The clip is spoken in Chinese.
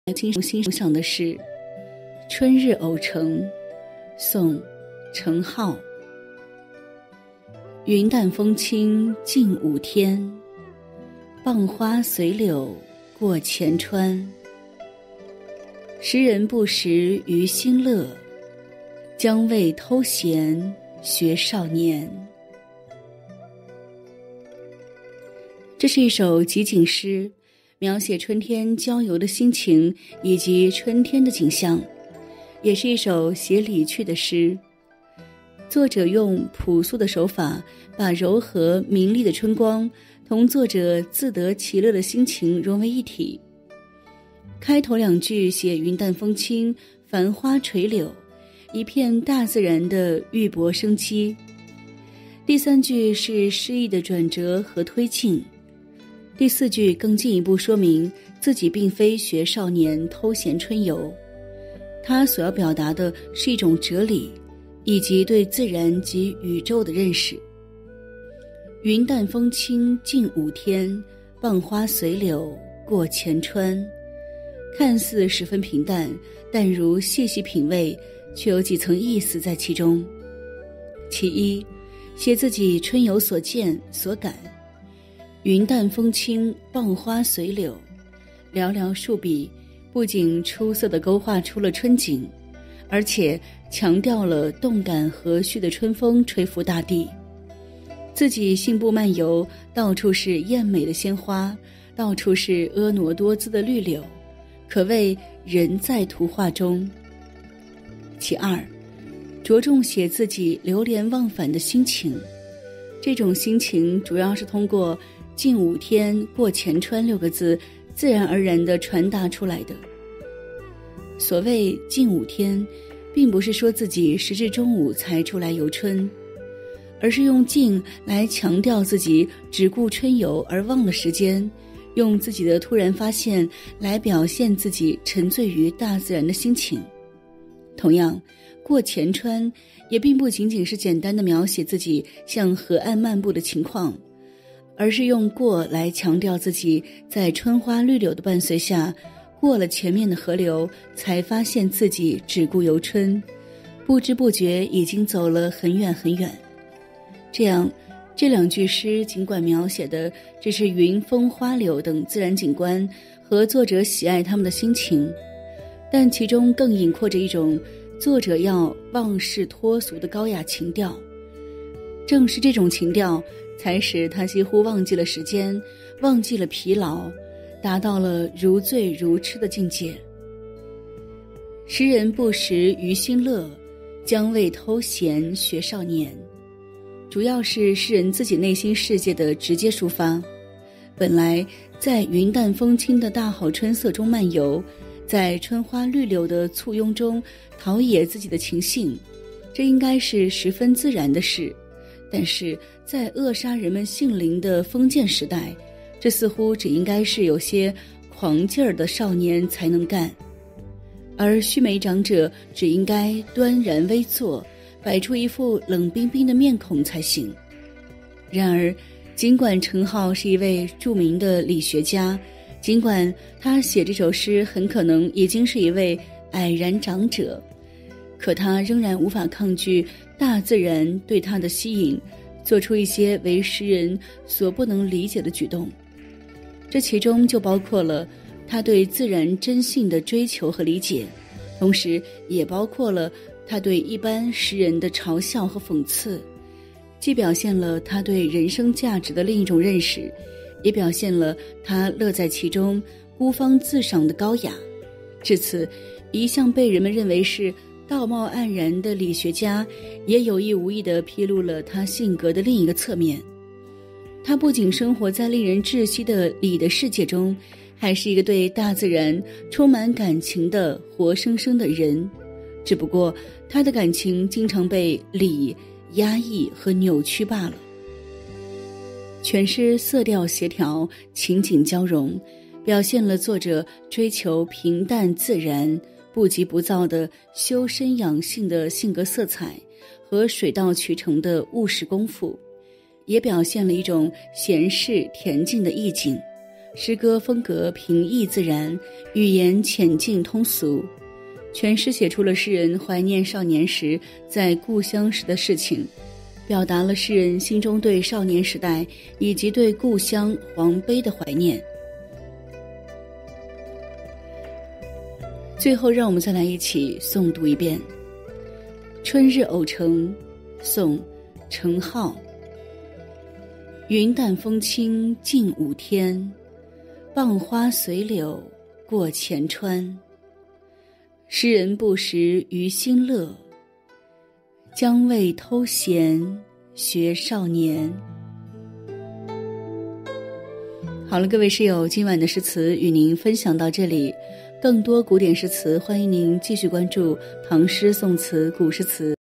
欣赏的是《春日偶成》，宋·程颢。云淡风轻近五天，傍花随柳过前川。时人不识余心乐，将为偷闲学少年。这是一首集锦诗，描写春天郊游的心情以及春天的景象，也是一首写理趣的诗。作者用朴素的手法，把柔和明丽的春光同作者自得其乐的心情融为一体。开头两句写云淡风轻，繁花垂柳，一片大自然的郁勃生机。第三句是诗意的转折和推进。第四句更进一步说明自己并非学少年偷闲春游，他所要表达的是一种哲理，以及对自然及宇宙的认识。云淡风轻近五天，傍花随柳过前川。看似十分平淡，但如细细品味，却有几层意思在其中。其一，写自己春游所见所感。云淡风轻，傍花随柳，寥寥数笔，不仅出色地勾画出了春景，而且强调了动感和煦的春风吹拂大地。自己信步漫游，到处是艳美的鲜花，到处是婀娜多姿的绿柳，可谓人在图画中。其二，着重写自己流连忘返的心情。这种心情主要是通过近五天过前川六个字自然而然地传达出来的。所谓近五天，并不是说自己时至中午才出来游春，而是用近来强调自己只顾春游而忘了时间，用自己的突然发现来表现自己沉醉于大自然的心情。同样，过前川也并不仅仅是简单的描写自己向河岸漫步的情况，而是用过来强调自己在春花绿柳的伴随下，过了前面的河流，才发现自己只顾游春，不知不觉已经走了很远很远。这样，这两句诗尽管描写的只是云风花柳等自然景观和作者喜爱他们的心情，但其中更隐括着一种作者要忘世脱俗的高雅情调。正是这种情调，才使他几乎忘记了时间，忘记了疲劳，达到了如醉如痴的境界。时人不识余心乐，将为偷闲学少年。主要是诗人自己内心世界的直接抒发。本来在云淡风轻的大好春色中漫游，在春花绿柳的簇拥中陶冶自己的情性，这应该是十分自然的事。但是在扼杀人们性灵的封建时代，这似乎只应该是有些狂劲儿的少年才能干，而须眉长者只应该端然微坐，摆出一副冷冰冰的面孔才行。然而，尽管程颢是一位著名的理学家，尽管他写这首诗很可能已经是一位蔼然长者，可他仍然无法抗拒大自然对他的吸引，做出一些为诗人所不能理解的举动。这其中就包括了他对自然真性的追求和理解，同时也包括了他对一般诗人的嘲笑和讽刺，既表现了他对人生价值的另一种认识，也表现了他乐在其中孤芳自赏的高雅。至此，一向被人们认为是道貌岸然的理学家，也有意无意地披露了他性格的另一个侧面。他不仅生活在令人窒息的理的世界中，还是一个对大自然充满感情的活生生的人，只不过他的感情经常被理压抑和扭曲罢了。全诗色调协调，情景交融，表现了作者追求平淡自然、不急不躁的修身养性的性格色彩和水到渠成的务实功夫，也表现了一种闲适恬静的意境， 诗歌风格平易自然，语言浅近通俗。全诗写出了诗人怀念少年时在故乡时的事情，表达了诗人心中对少年时代以及对故乡皇碑的怀念。最后让我们再来一起诵读一遍《春日偶成》，宋·程颢。云淡风轻近五天，傍花随柳过前川。诗人不识于心乐，将为偷闲学少年。好了，各位诗友，今晚的诗词与您分享到这里。更多古典诗词，欢迎您继续关注唐诗宋词古诗词。